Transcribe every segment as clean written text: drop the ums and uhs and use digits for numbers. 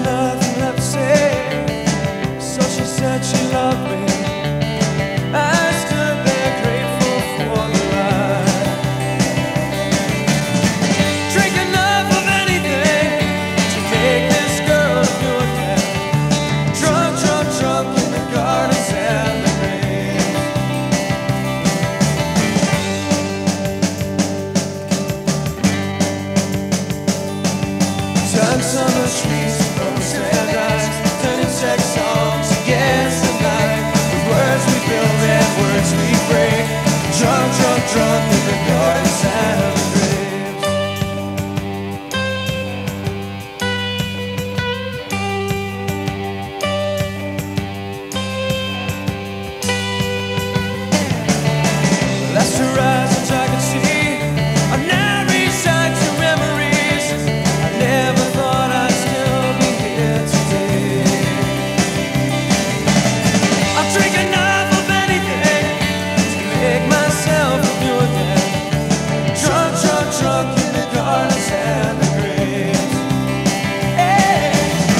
nothing left to say, so she said she loved me. I stood there grateful for the ride. Drink enough of anything to make this girl do again. Drunk, drunk, drunk in the gardens and the rain. Turn summer trees to rose red eyes, turning sex songs against the night. With words we build and words we break. Drunk, drunk, drunk in the gardens and the graves. Last horizons I could see are now resigned to memories. I never thought I'd still be here today. I'll drink enough of anything to make myself new again. Drunk, drunk, drunk in the gardens and the graves. Hey.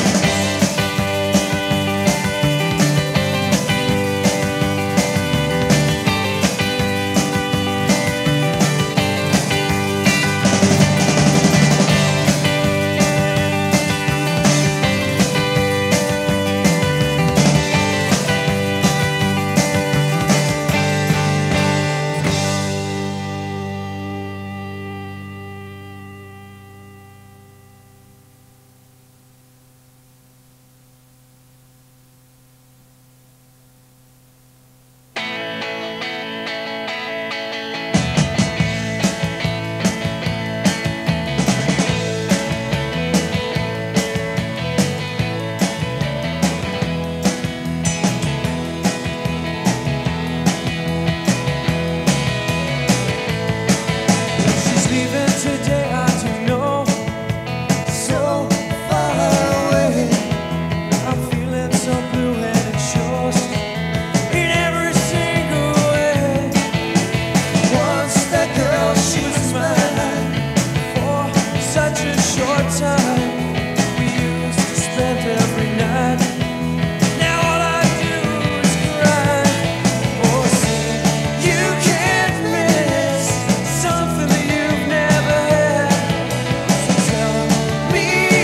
She's leaving today, I do know. So far away, I'm feeling so blue and it shows in every single way. Once that girl, she was mine for such a short time. We used to spend every night. Now all I do is cry. Oh, say you can't miss something that you've never had. So tell me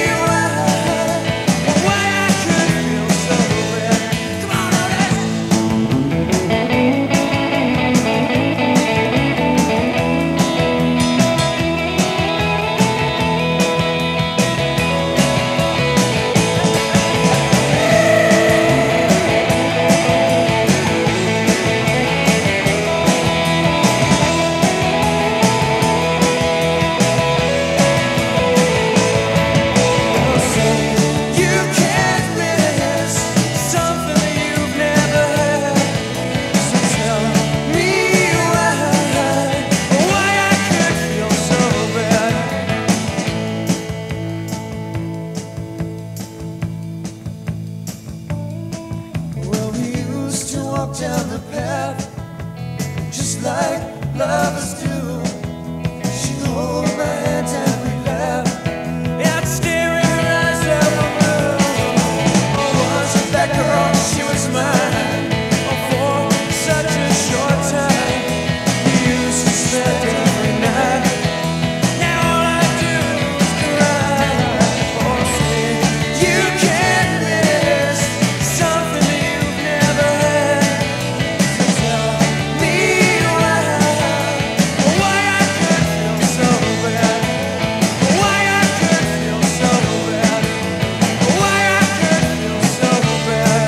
why I could feel so bad. Come on, Otis. You can't miss something that you've never had. So tell me why I could feel so bad. Well, we used to walk down the path just like lovers do. She'd hold my hand and we'd laugh. I'd stare in her eyes at the moon. Oh, wasn't that girl, she was mine. Oh, for such a short time. We used to spend every night. Now all I do is cry. Oh, say you can't miss something that you've never had. So tell me why I could feel so bad. Why I could feel so bad. Why I could feel so bad.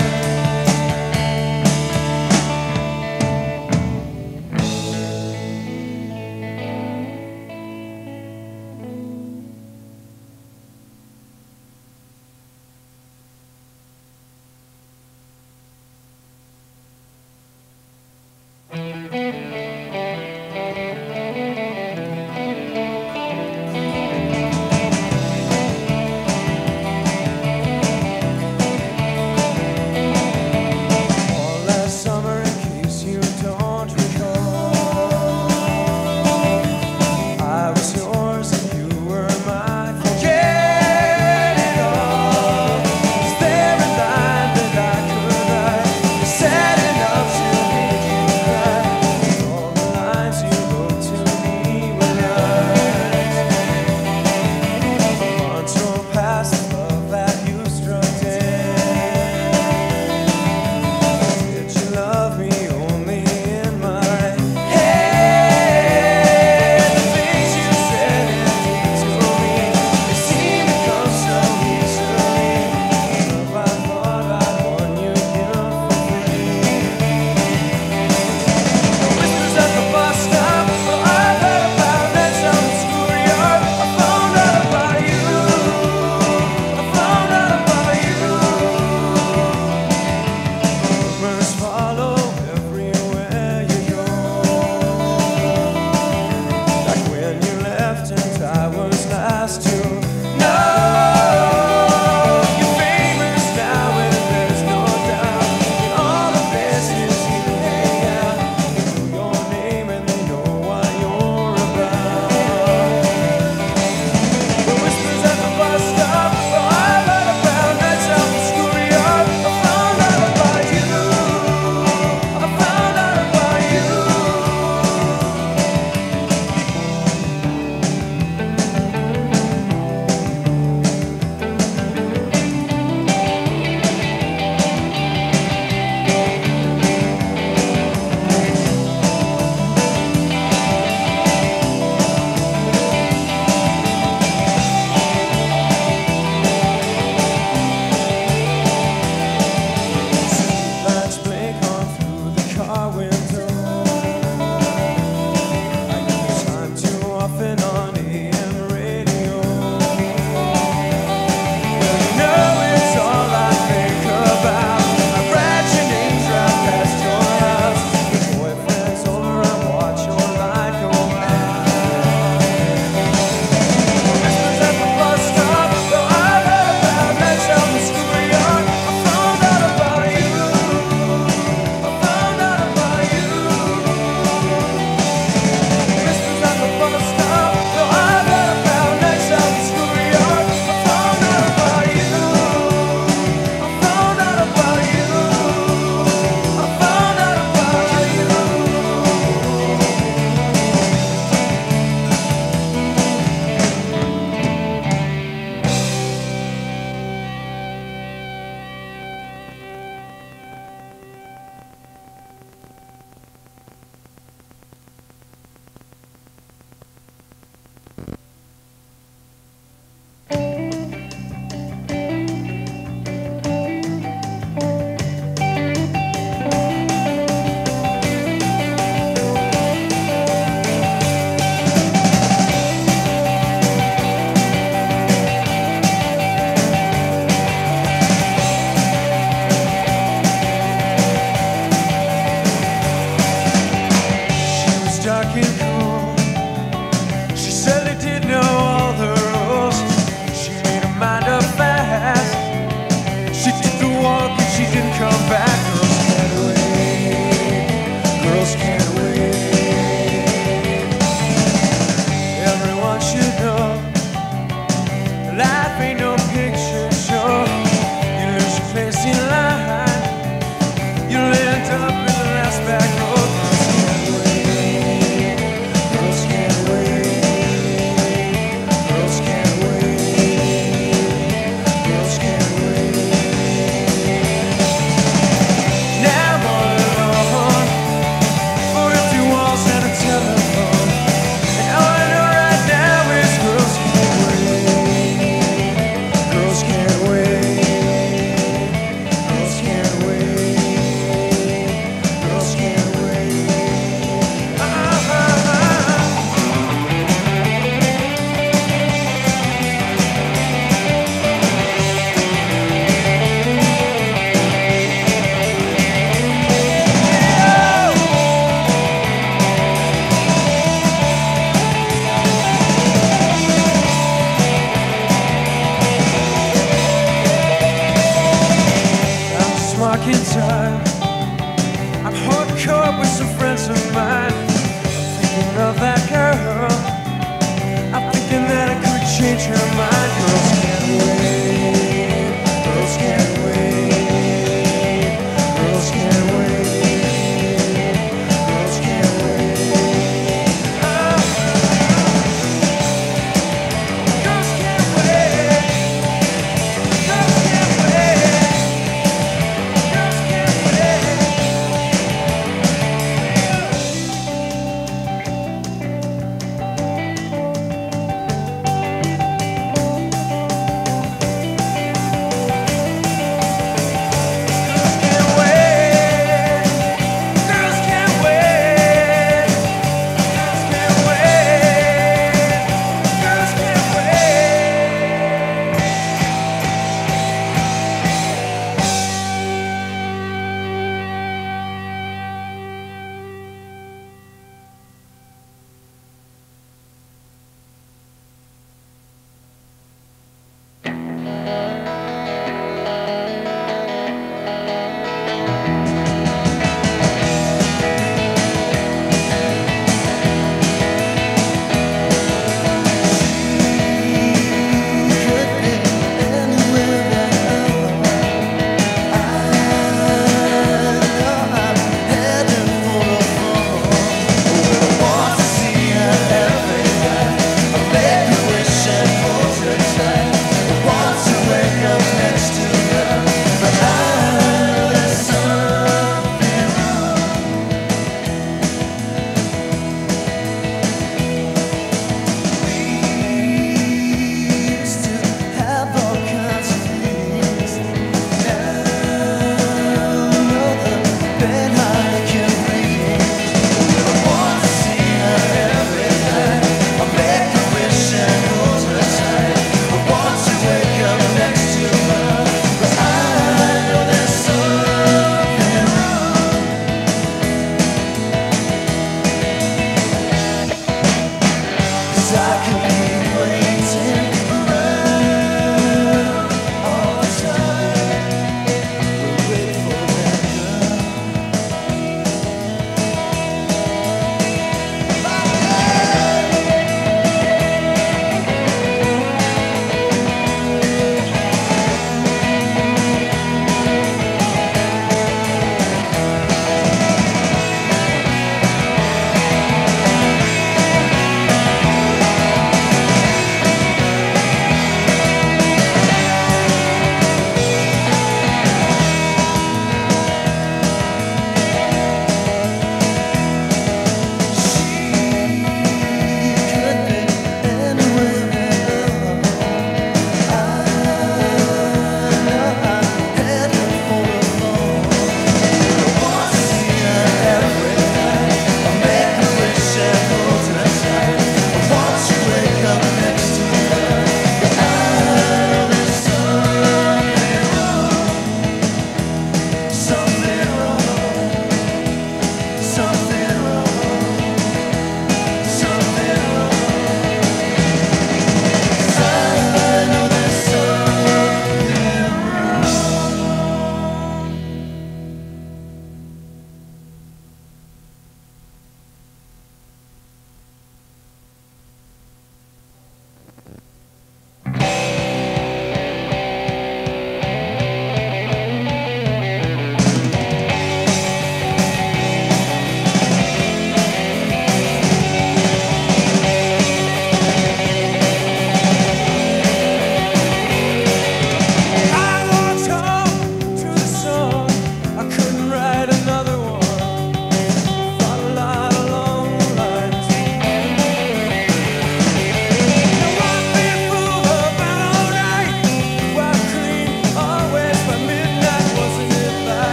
All last summer, in case you don't recall, I was yours and you were mine. Forget it all. dark and tired. I'm hardcore with some friends of mine. I'm thinking of that girl. I'm thinking that I could change her mind. Girls can't wait. Girls can't wait. Girls can't wait. Girls can't wait. Oh. Girls can't wait. Girls can't wait. Girls can't wait.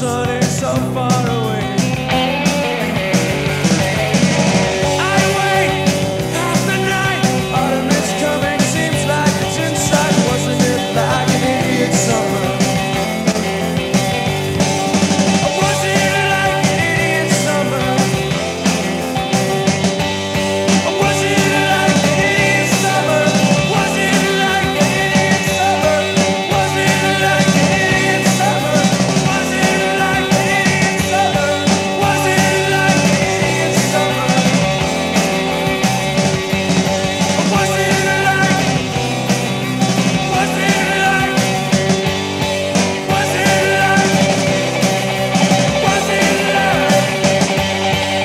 sun is so far away. I wait half the night, autumn is coming, seems like it's in sight. Wasn't it like an idiot summer? Was it like an idiot summer? Was it like an idiot summer? Was it like an idiot summer? Was it like an idiot summer? Was it like an idiot summer? Was it like an idiot summer? Was it like? Was it like? Was it like? Was it like?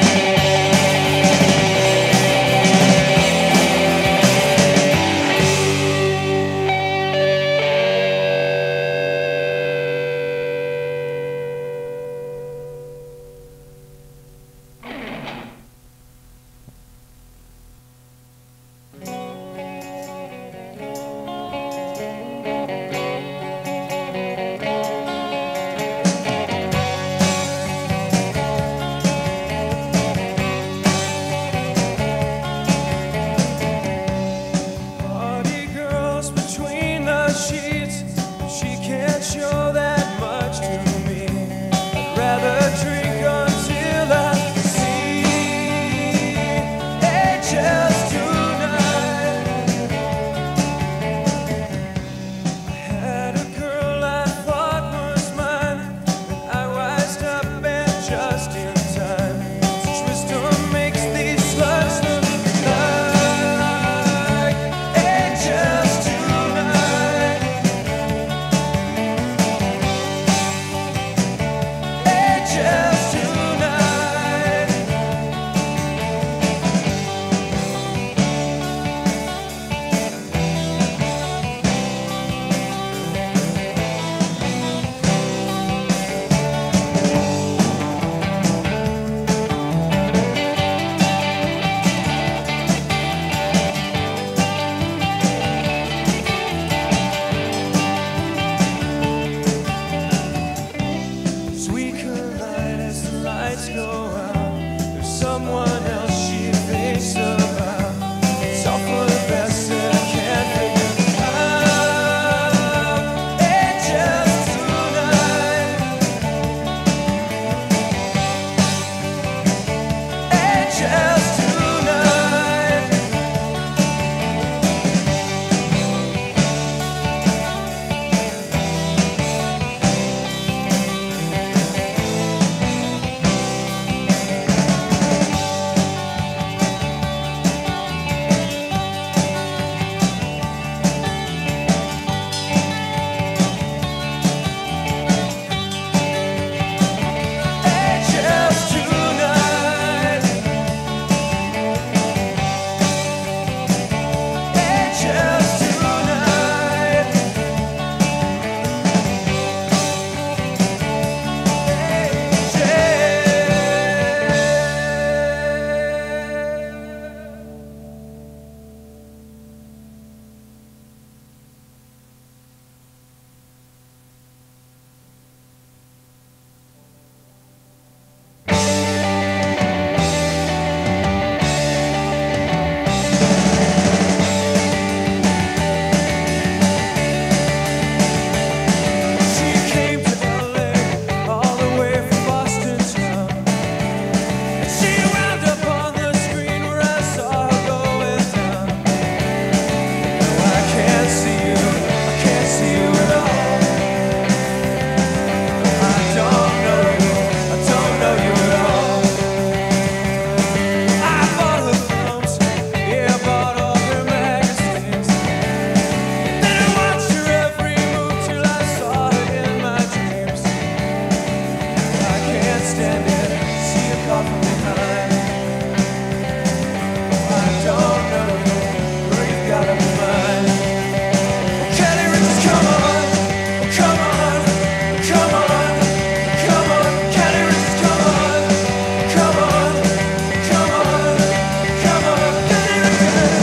Party girls between the sheets, she can't show that much to me. I'd rather drink until I see just tonight. I had a girl I thought was mine, but I wised up and just in time. Such wisdom makes these sluts look like just tonight. Just tonight. Sweet collide as the lights go out. There's someone else she thinks about. It's all for the best that I can't figure out. Just tonight. Just tonight. Just tonight. Just tonight. She came to LA all the way from Boston town, and she wound up on the screen where I saw her going down. No, I can't see you, I can't see you at all. I don't know you, I don't know you at all. I bought her films, yeah, I bought all her magazines. Then I watched her every move till I saw her in my dreams. I can't stand it, see her call from behind. I don't know you, or you've gotta be mine. Kelly Richards, come on, come on, come on, come on. Kelly Richards, come on, come on, come on, come on. Kelly Richards.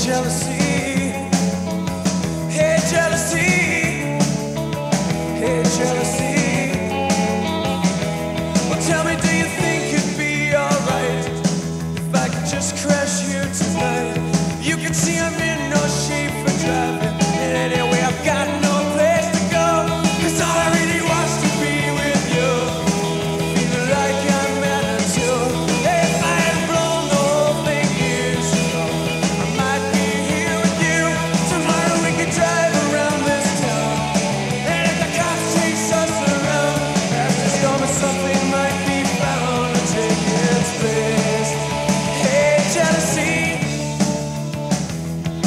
jealousy. Hey, jealousy. Hey, jealousy. Well, tell me, do you think it'd be alright if I could just crash here tonight? You can see I'm in no shape for driving, and anyway I've got no place to go. 'Cause all I really want's to be with you, feeling like I'm meant to. If I had blown the whole thing years ago, I might be here with you. Tomorrow we could drive around this town, and if the cops chase us around, that's just gonna something might be found to take its place. Hey, jealousy.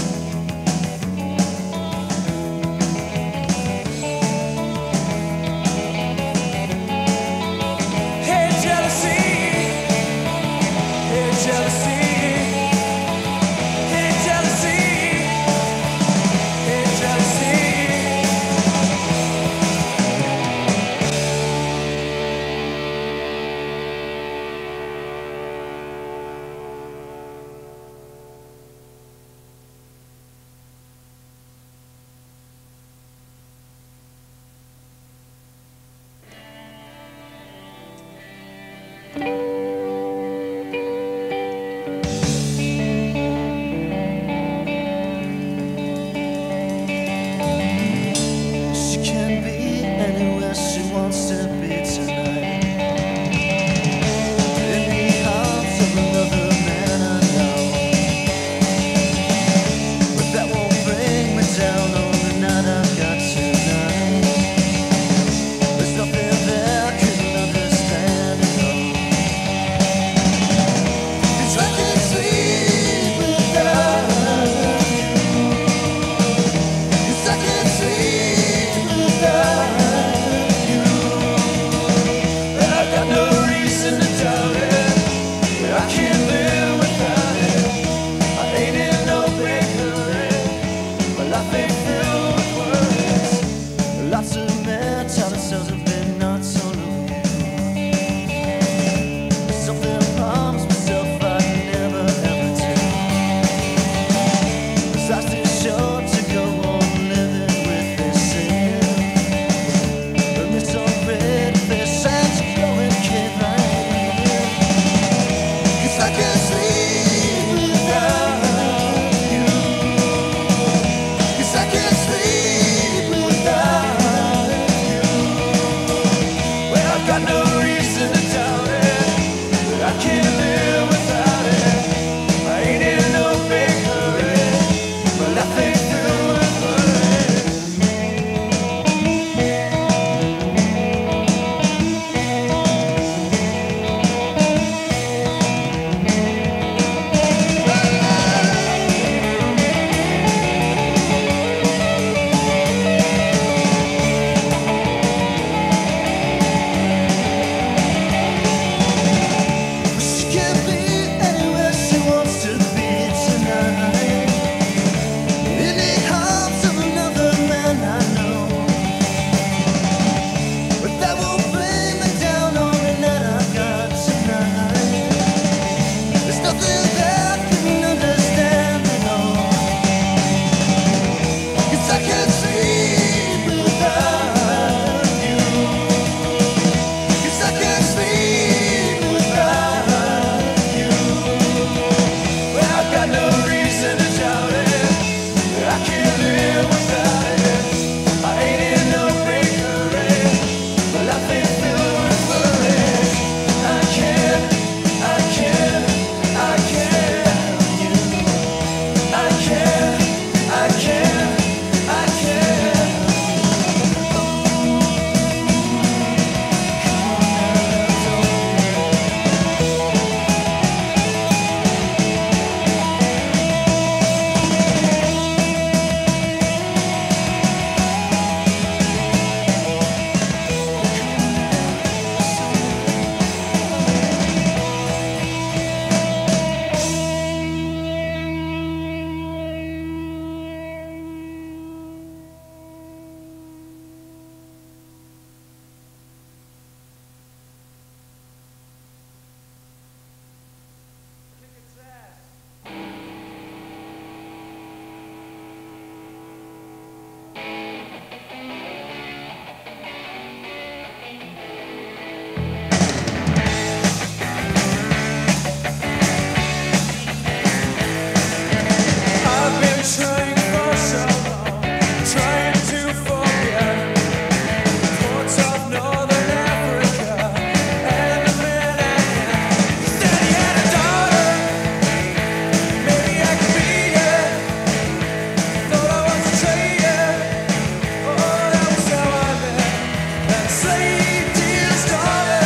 trying for so long, trying to forget ports of Northern Africa and the man I am. He said he had a daughter, maybe I could be it. Thought I was a traitor. Oh, that was how I met that slave dealer's daughter.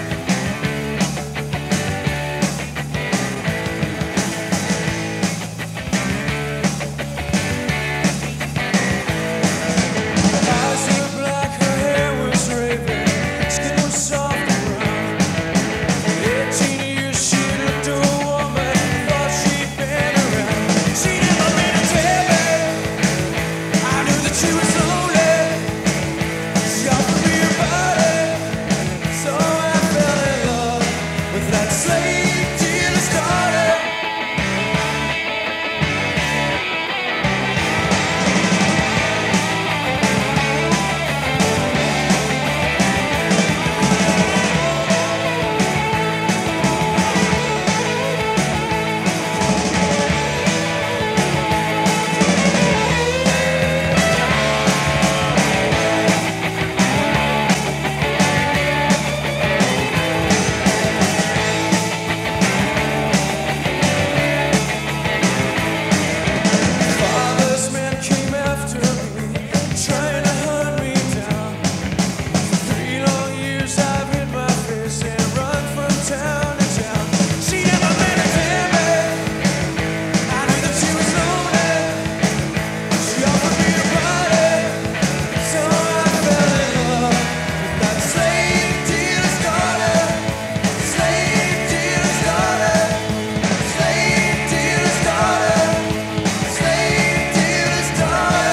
Eyes were black, her hair was raven, skin was soft and brown. 18 years she looked a woman, thought she'd been around. She never meant to tell me, I knew that she was lonely. She offered me her body, so I fell in love with that slave dealer's daughter. Father's men came after me, trying to hunt me down. For 3 long years I've hid my face and run from town to town. She never meant to tell me, I knew that she was lonely. She offered me her body, so I fell in love with that slave dealer's daughter. Slave dealer's daughter. Slave dealer's daughter. Slave dealer's daughter.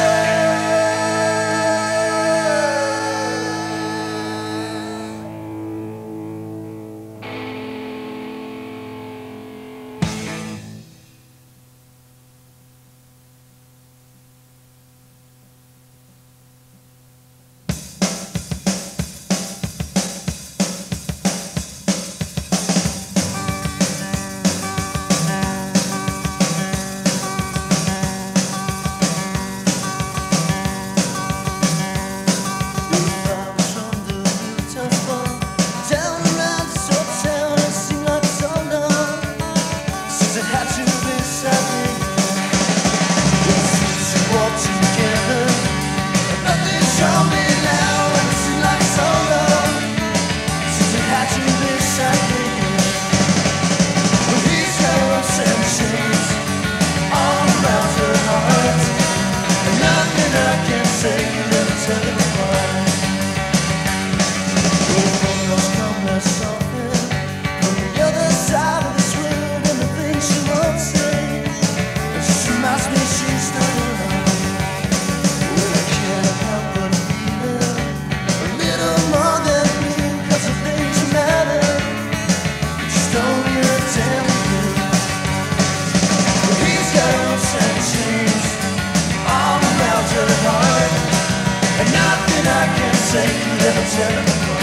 Never tell him why.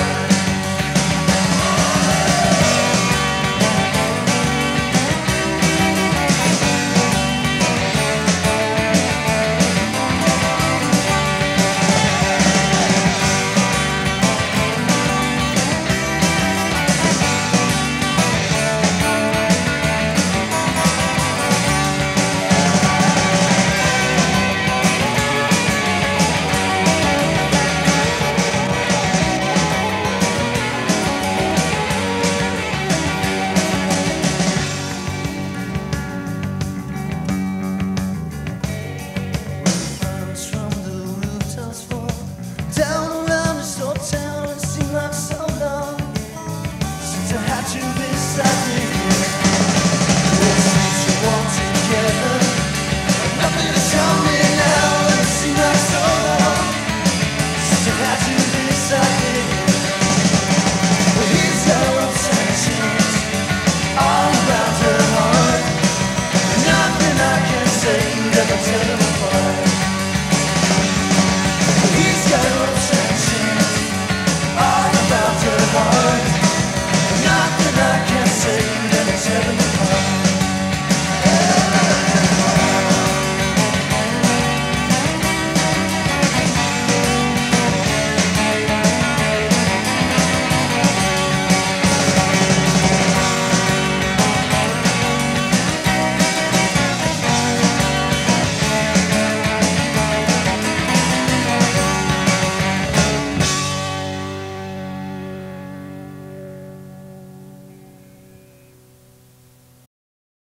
Down around this old town, it seemed like so long since I had you beside me. Since you walked together, nothing to show me now. It seemed like so long since I had you beside me. But he's got ropes and chains all around her heart, and nothing I can say can ever tell him.